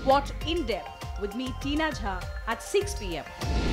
Watch In Depth with me, Tina Jha, at 6 p.m.